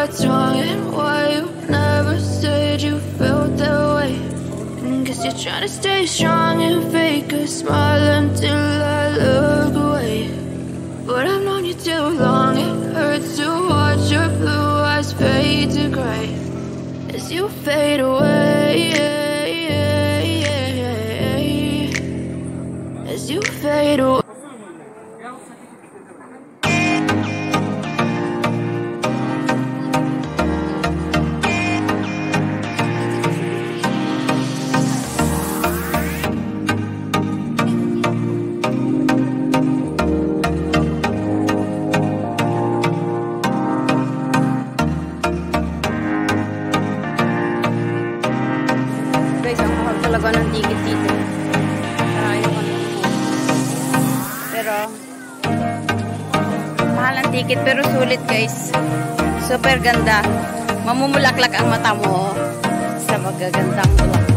what's wrong and why you never said you felt that way. Guess you're trying to stay strong and fake a smile until I look away. But I've known you too long, it hurts to watch your blue eyes fade to gray as you fade away, as you fade away. Guys, ang mahal talaga ng ticket dito. Ayaw ko na. Pero mahal ang ticket pero sulit guys. Super ganda. Mamumulaklak ang mata mo sa magagandang bulaklak.